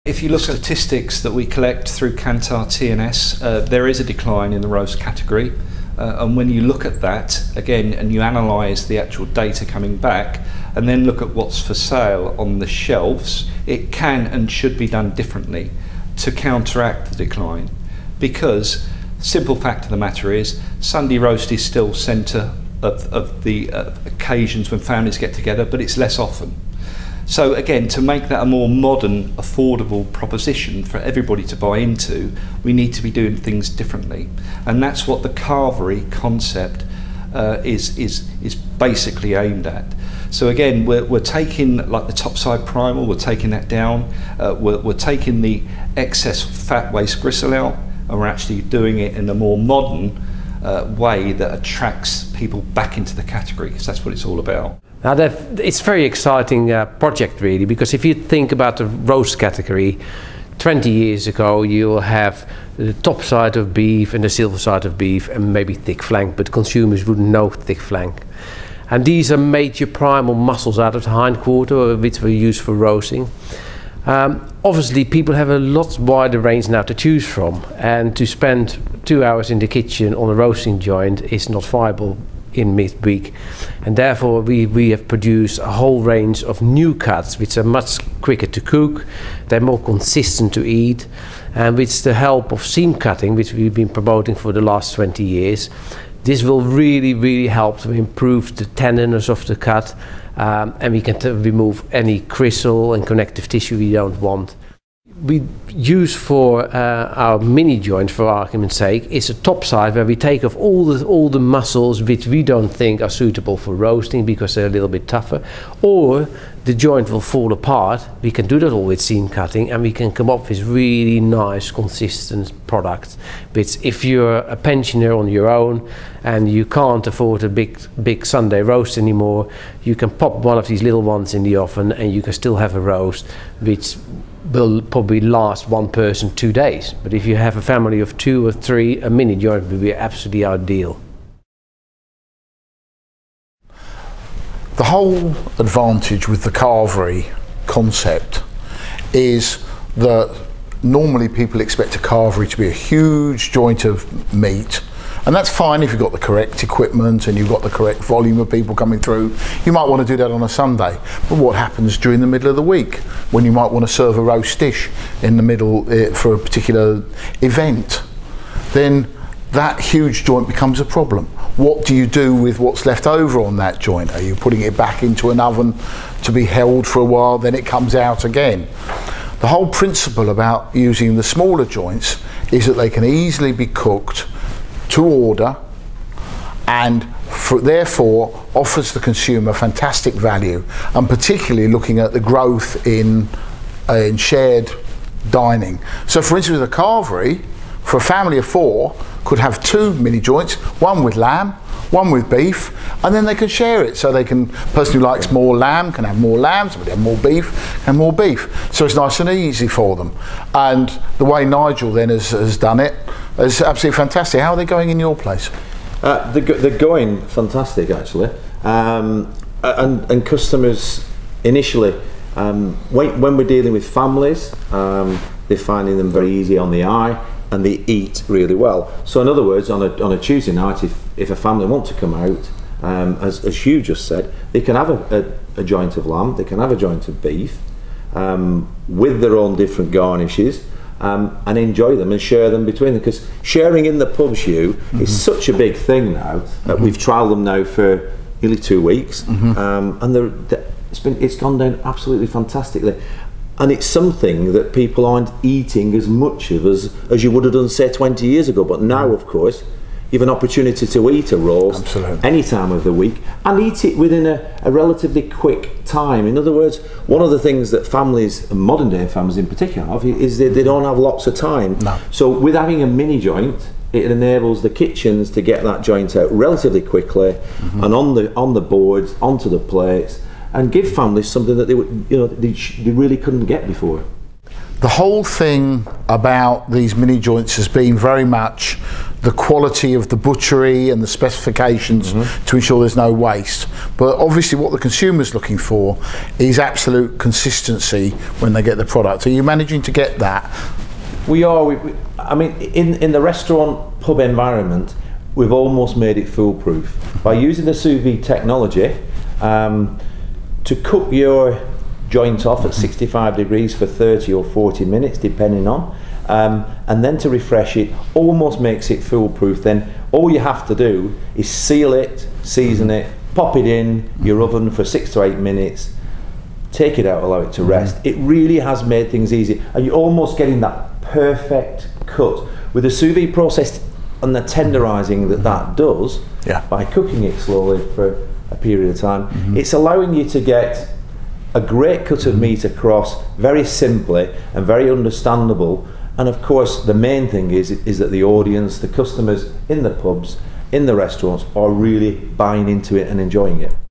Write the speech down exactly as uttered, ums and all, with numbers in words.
If you look at statistics that we collect through Kantar T N S, uh, there is a decline in the roast category. Uh, and when you look at that, again, and you analyse the actual data coming back, and then look at what's for sale on the shelves, it can and should be done differently to counteract the decline. Because, simple fact of the matter is, Sunday roast is still centre of, of the uh, occasions when families get together, but it's less often. So again, to make that a more modern, affordable proposition for everybody to buy into, we need to be doing things differently. And that's what the Carvery concept uh, is, is, is basically aimed at. So again, we're, we're taking like the topside primal, we're taking that down, uh, we're, we're taking the excess fat waste gristle out, and we're actually doing it in a more modern uh, way that attracts people back into the category, because that's what it's all about. Now that, it's a very exciting uh, project really, because if you think about the roast category, twenty years ago you'll have the top side of beef and the silver side of beef and maybe thick flank, but consumers wouldn't know thick flank. And these are major primal muscles out of the hindquarter, which we use for roasting. Um, obviously people have a lot wider range now to choose from, and to spend two hours in the kitchen on a roasting joint is not viable in midweek, and therefore we, we have produced a whole range of new cuts which are much quicker to cook, they're more consistent to eat, and with the help of seam cutting, which we've been promoting for the last twenty years, this will really really help to improve the tenderness of the cut, um, and we can remove any gristle and connective tissue we don't want. We use for uh, our mini joint, for argument's sake, is a top side where we take off all the all the muscles which we don't think are suitable for roasting because they're a little bit tougher, or the joint will fall apart. We can do that all with seam cutting, and we can come up with really nice consistent products which, if you're a pensioner on your own and you can't afford a big big Sunday roast anymore, you can pop one of these little ones in the oven and you can still have a roast which will probably last one person two days. But if you have a family of two or three, a mini joint will be absolutely ideal. The whole advantage with the Carvery concept is that normally people expect a Carvery to be a huge joint of meat, and that's fine if you've got the correct equipment and you've got the correct volume of people coming through. You might want to do that on a Sunday, but what happens during the middle of the week when you might want to serve a roast dish in the middle uh, for a particular event? Then that huge joint becomes a problem. What do you do with what's left over on that joint? Are you putting it back into an oven to be held for a while, then it comes out again? The whole principle about using the smaller joints is that they can easily be cooked to order, and for, therefore offers the consumer fantastic value, and particularly looking at the growth in, uh, in shared dining. So for instance, with a Carvery, for a family of four, could have two mini joints, one with lamb, one with beef, and then they can share it. So they can, person who likes more lamb can have more lamb, somebody have more beef and more beef. So it's nice and easy for them. And the way Nigel then has, has done it is absolutely fantastic. How are they going in your place? Uh, they're, they're going fantastic actually, um, and, and customers initially, um, when, when we're dealing with families, um, they're finding them very easy on the eye, and they eat really well. So in other words, on a, on a Tuesday night, if, if a family want to come out, um, as, as Hugh just said, they can have a, a, a joint of lamb, they can have a joint of beef, um, with their own different garnishes, um, and enjoy them and share them between them. Because sharing in the pubs, Hugh, mm-hmm. is such a big thing now. Mm-hmm. that we've trialled them now for nearly two weeks, mm-hmm. um, and they're, they're, it's, been, it's gone down absolutely fantastically. And it's something that people aren't eating as much of as, as you would have done, say, twenty years ago. But now, of course, you have an opportunity to eat a roast Absolutely. any time of the week, and eat it within a, a relatively quick time. In other words, one of the things that families, modern day families in particular, have is that they don't have lots of time. No. So with having a mini joint, it enables the kitchens to get that joint out relatively quickly, mm-hmm. and on the on the boards, onto the plates, and give families something that they would, you know, they, they really couldn't get before. The whole thing about these mini joints has been very much the quality of the butchery and the specifications mm-hmm. to ensure there's no waste. But obviously what the consumer's looking for is absolute consistency when they get the product. Are you managing to get that? We are. We, we, I mean, in, in the restaurant pub environment, we've almost made it foolproof. By using the sous vide technology, um, to cook your joint off at sixty-five degrees for thirty or forty minutes, depending on, um, and then to refresh it, almost makes it foolproof. Then all you have to do is seal it, season it, pop it in your oven for six to eight minutes, take it out, allow it to rest. It really has made things easy, and you're almost getting that perfect cut. With the sous vide process and the tenderising that that does, yeah. by cooking it slowly for a period of time, mm-hmm. it's allowing you to get a great cut of meat across very simply and very understandable. And of course the main thing is is that the audience, the customers in the pubs, in the restaurants, are really buying into it and enjoying it.